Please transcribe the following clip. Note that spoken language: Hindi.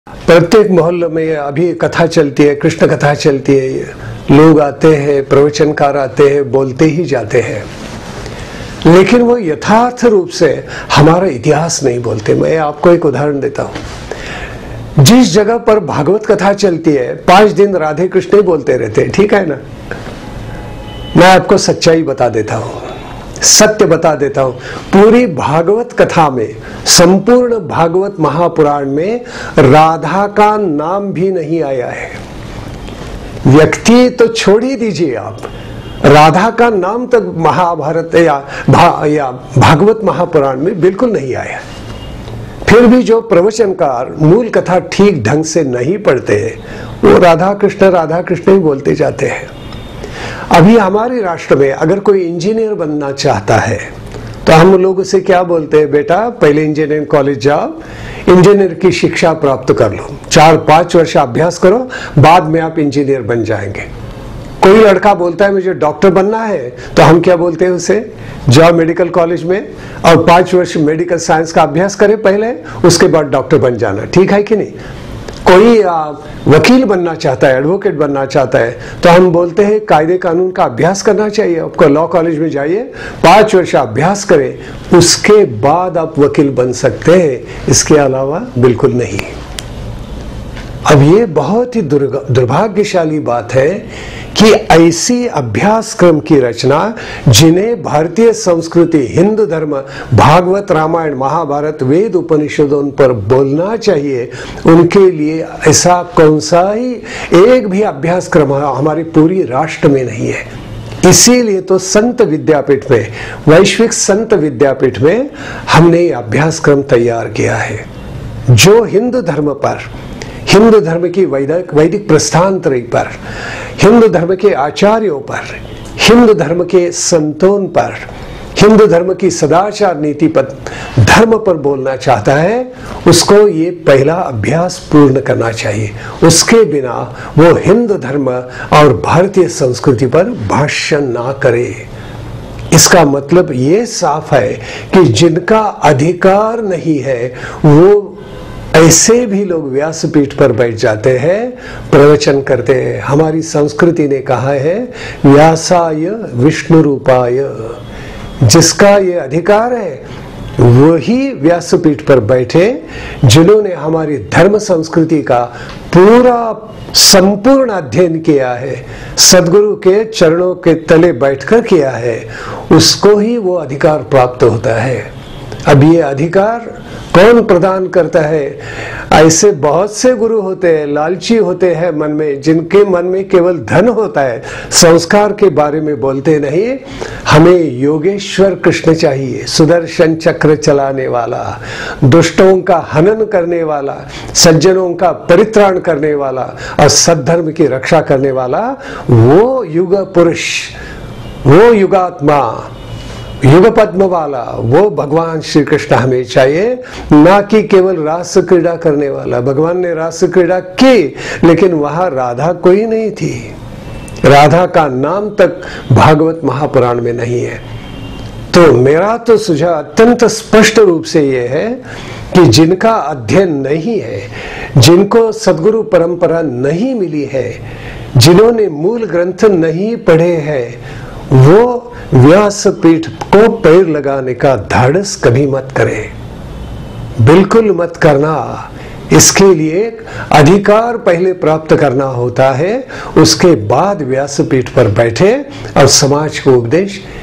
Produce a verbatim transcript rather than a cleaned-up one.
प्रत्येक मोहल्ले में अभी कथा चलती है, कृष्ण कथा चलती है, लोग आते हैं, प्रवचनकार आते हैं, बोलते ही जाते हैं, लेकिन वो यथार्थ रूप से हमारा इतिहास नहीं बोलते। मैं आपको एक उदाहरण देता हूं। जिस जगह पर भागवत कथा चलती है, पांच दिन राधे कृष्ण ही बोलते रहते हैं, ठीक है ना। मैं आपको सच्चाई बता देता हूं, सत्य बता देता हूं। पूरी भागवत कथा में, संपूर्ण भागवत महापुराण में राधा का नाम भी नहीं आया है। व्यक्ति तो छोड़ ही दीजिए आप, राधा का नाम तक महाभारत या, भा, या भागवत महापुराण में बिल्कुल नहीं आया। फिर भी जो प्रवचनकार मूल कथा ठीक ढंग से नहीं पढ़ते, वो राधा कृष्ण राधा कृष्ण ही बोलते जाते हैं। अभी हमारे राष्ट्र में अगर कोई इंजीनियर बनना चाहता है तो हम लोग उसे क्या बोलते हैं, बेटा पहले इंजीनियरिंग कॉलेज जाओ, इंजीनियर की शिक्षा प्राप्त कर लो, चार पांच वर्ष अभ्यास करो, बाद में आप इंजीनियर बन जाएंगे। कोई लड़का बोलता है मुझे डॉक्टर बनना है, तो हम क्या बोलते हैं उसे, जाओ मेडिकल कॉलेज में और पांच वर्ष मेडिकल साइंस का अभ्यास करे पहले, उसके बाद डॉक्टर बन जाना, ठीक है कि नहीं। कोई आ, वकील बनना चाहता है, एडवोकेट बनना चाहता है, तो हम बोलते हैं कायदे कानून का अभ्यास करना चाहिए, आपको लॉ कॉलेज में जाइए, पांच वर्ष अभ्यास करें, उसके बाद आप वकील बन सकते हैं, इसके अलावा बिल्कुल नहीं। अब ये बहुत ही दुर्भाग्यशाली बात है कि ऐसी अभ्यास क्रम की रचना, जिन्हें भारतीय संस्कृति, हिंदू धर्म, भागवत, रामायण, महाभारत, वेद, उपनिषदों पर बोलना चाहिए, उनके लिए ऐसा कौन सा ही एक भी अभ्यास क्रम हमारी पूरी राष्ट्र में नहीं है। इसीलिए तो संत विद्यापीठ में, वैश्विक संत विद्यापीठ में हमने अभ्यास क्रम तैयार किया है, जो हिंदू धर्म पर, हिंदू धर्म की वैदिक वैदिक प्रस्थानत्रय पर, हिंदू धर्म के आचार्यों पर, हिंदू धर्म के संतों पर, हिंदू धर्म की सदाचार नीति पर, धर्म पर बोलना चाहता है, उसको ये पहला अभ्यास पूर्ण करना चाहिए। उसके बिना वो हिंदू धर्म और भारतीय संस्कृति पर भाष्य ना करे। इसका मतलब ये साफ है कि जिनका अधिकार नहीं है, वो ऐसे भी लोग व्यासपीठ पर बैठ जाते हैं, प्रवचन करते हैं। हमारी संस्कृति ने कहा है, व्यासाय विष्णु रूपाय, जिसका ये अधिकार है वही व्यासपीठ पर बैठे, जिन्होंने हमारी धर्म संस्कृति का पूरा संपूर्ण अध्ययन किया है, सद्गुरु के चरणों के तले बैठकर किया है, उसको ही वो अधिकार प्राप्त होता है। अब ये अधिकार कौन प्रदान करता है? ऐसे बहुत से गुरु होते हैं, लालची होते हैं मन में, जिनके मन में केवल धन होता है, संस्कार के बारे में बोलते नहीं। हमें योगेश्वर कृष्ण चाहिए, सुदर्शन चक्र चलाने वाला, दुष्टों का हनन करने वाला, सज्जनों का परित्राण करने वाला और सद्धर्म की रक्षा करने वाला, वो युग पुरुष, वो युगात्मा, युग पद्म वाला, वो भगवान श्री कृष्ण हमें चाहिए, ना कि केवल रास क्रीड़ा करने वाला। भगवान ने रास क्रीड़ा की, लेकिन वहां राधा कोई नहीं थी, राधा का नाम तक भागवत महापुराण में नहीं है। तो मेरा तो सुझाव अत्यंत स्पष्ट रूप से ये है कि जिनका अध्ययन नहीं है, जिनको सद्गुरु परंपरा नहीं मिली है, जिन्होंने मूल ग्रंथ नहीं पढ़े हैं, वो व्यासपीठ को पैर लगाने का धाड़स कभी मत करें, बिल्कुल मत करना। इसके लिए अधिकार पहले प्राप्त करना होता है, उसके बाद व्यासपीठ पर बैठे और समाज को उपदेश